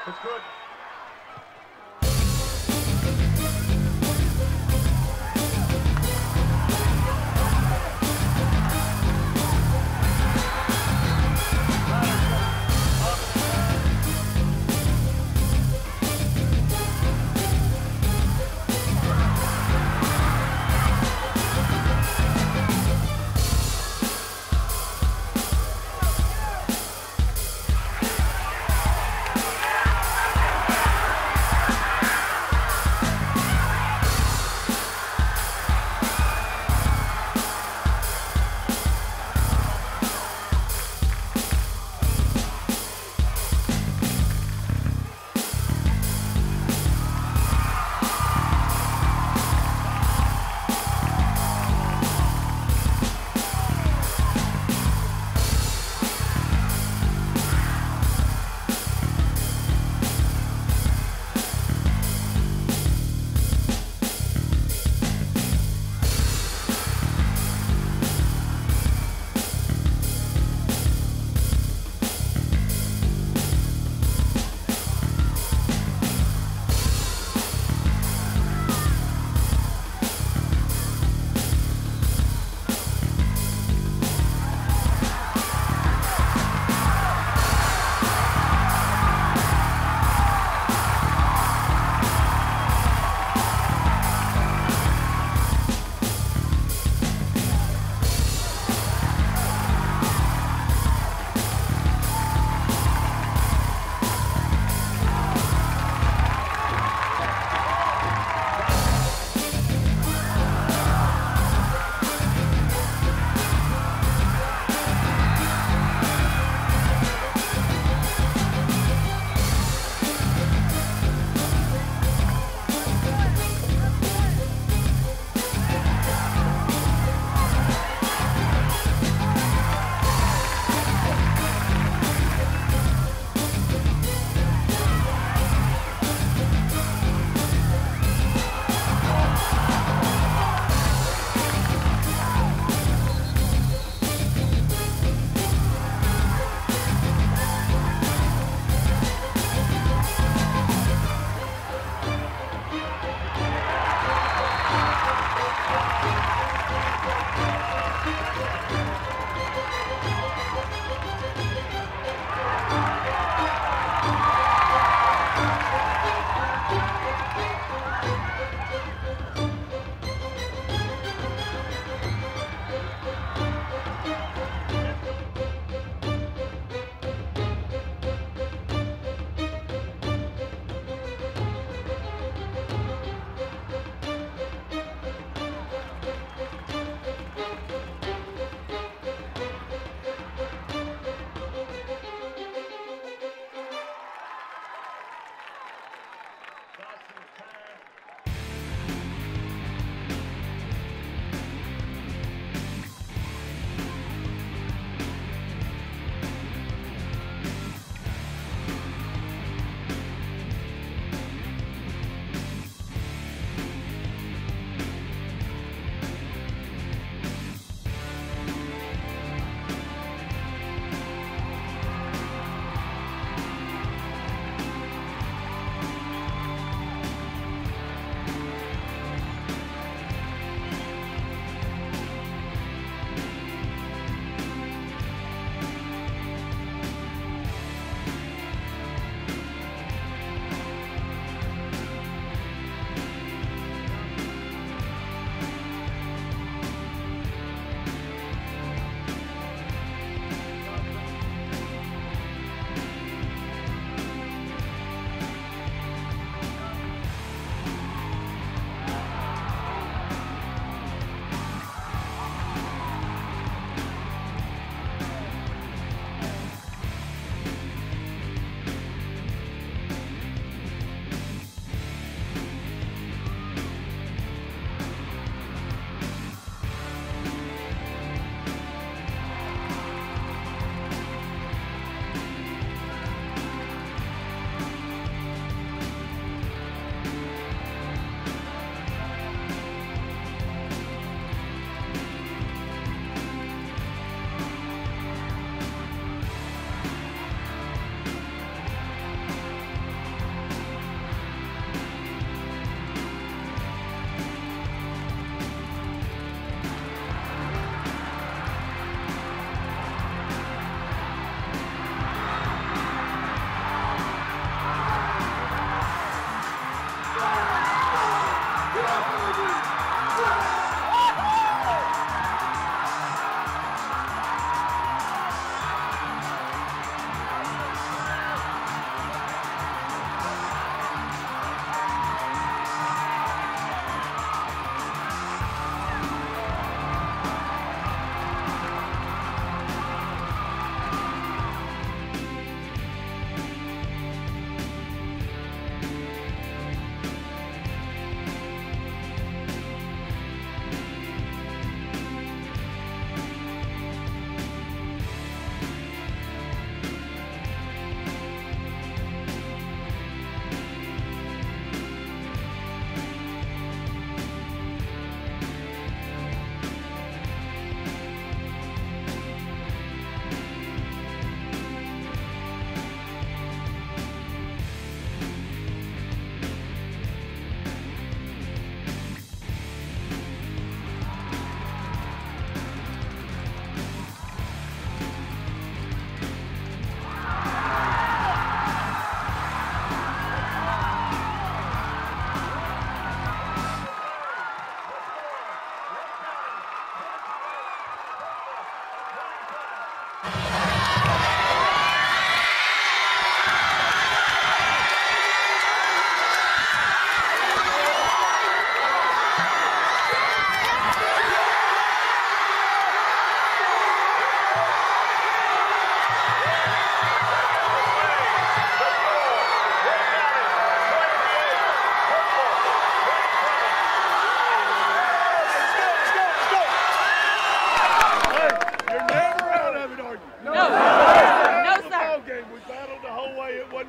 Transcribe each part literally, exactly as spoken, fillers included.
That's good.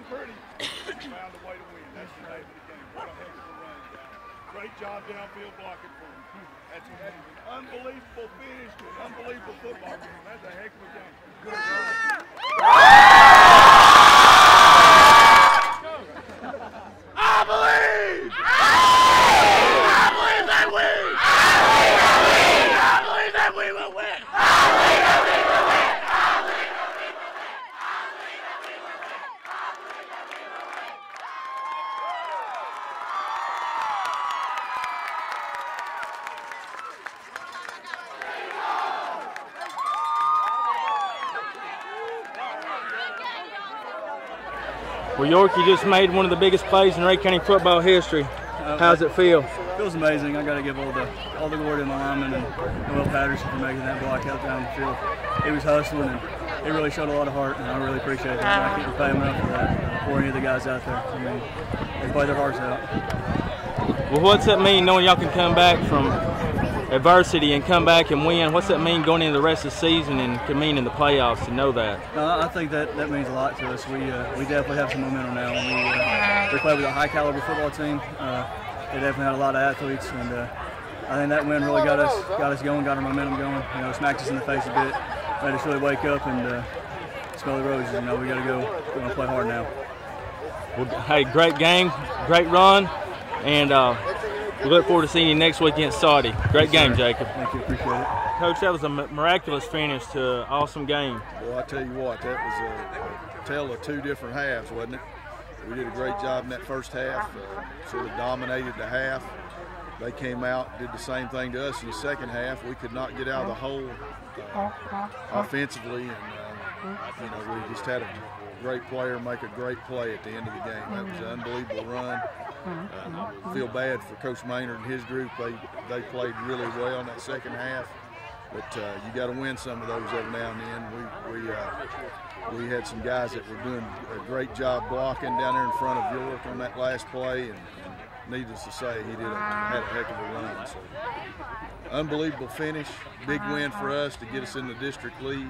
wasn't pretty. Found a way to win. That's the name of the game. What a heck of a run, guys. Great job downfield blocking for him. That's an unbelievable finish to an unbelievable football game. That's a heck of a game. Good run. I believe! I believe that we! I believe that we will win! I believe that we will win! Well, York, you just made one of the biggest plays in Rhea County football history. How's it feel? It feels amazing. I got to give all the all the glory to my lineman and Will Patterson for making that block out down the field. He was hustling, and he really showed a lot of heart, and I really appreciate that. I can't repay him enough for that, or any of the guys out there. I mean, they played their hearts out. Well, what's that mean, knowing y'all can come back from adversity and come back and win? What's that mean going into the rest of the season and can mean in the playoffs to know that? No, I think that, that means a lot to us. We uh, we definitely have some momentum now. We, uh, we play with a high caliber football team. Uh, they definitely had a lot of athletes, and uh, I think that win really got us got us going, got our momentum going. You know, smacked us in the face a bit, made us really wake up and uh, smell the roses. You know, we got to go. We're going to play hard now. Well, hey, great game, great run, and uh, we look forward to seeing you next week against Saudi. Great game, Jacob. Thank you, appreciate it. Coach, that was a miraculous finish to an awesome game. Well, I tell you what, that was a tale of two different halves, wasn't it? We did a great job in that first half, uh, sort of dominated the half. They came out, did the same thing to us in the second half. We could not get out of the hole uh, offensively, and uh, you know, we just had a great player make a great play at the end of the game. That was an unbelievable run. Uh, I feel bad for Coach Maynard and his group. They they played really well in that second half, but uh, you got to win some of those every now and then. We we uh, we had some guys that were doing a great job blocking down there in front of York on that last play, and, and needless to say, he did a, had a heck of a run. So, unbelievable finish, big win for us to get us in the district lead.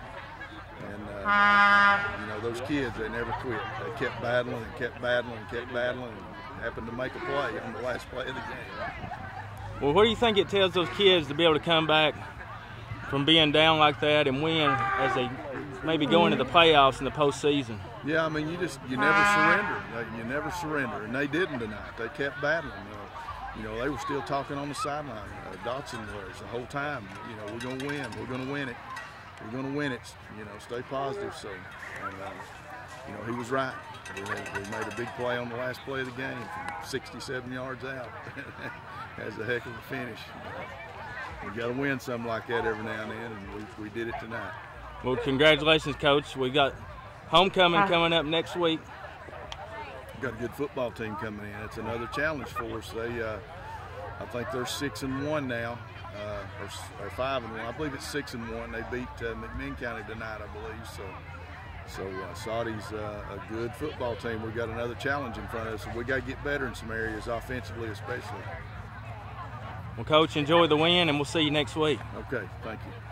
And uh, you know, those kids, they never quit. They kept battling and kept battling and kept battling, and happened to make a play on the last play of the game. Well, what do you think it tells those kids to be able to come back from being down like that and win as they maybe go into the playoffs in the postseason? Yeah, I mean, you just you never surrender. You never surrender, and they didn't tonight. They kept battling. Uh, you know, they were still talking on the sideline. Uh, Dotson was the whole time. You know, we're gonna win. We're gonna win it. We're going to win it, you know, stay positive. So, and, uh, you know, he was right. We, had, we made a big play on the last play of the game from sixty-seven yards out. That's a heck of a finish. We got to win something like that every now and then, and we, we did it tonight. Well, congratulations, Coach. We got homecoming coming up next week. We've got a good football team coming in. It's another challenge for us. They, uh, I think they're six and one now. Uh, or, or five and one. I believe it's six and one. They beat uh, McMinn County tonight, I believe. So, so uh, Saudi's uh, a good football team. We've got another challenge in front of us. We got to get better in some areas, offensively especially. Well, Coach, enjoy the win, and we'll see you next week. Okay, thank you.